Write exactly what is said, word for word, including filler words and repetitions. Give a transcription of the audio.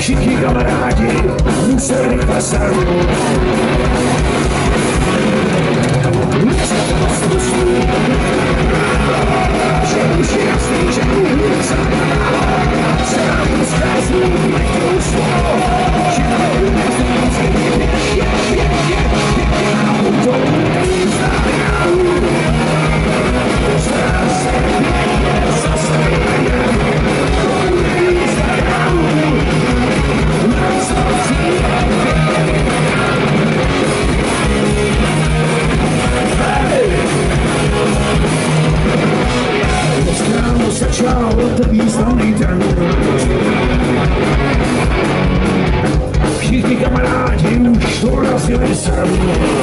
všichni kamarádi museli klesat. Dneska to se musí, že už je jasný, že ulice se nám zkází, nechtou slovo, že nám nezvíc, je, je, je, je, je, auto nezájem. Pozdá se, je, zase nejem, nezájem, nás nosí, Ráno začal ten významný den. Všichni kamarádi už dorazili sem.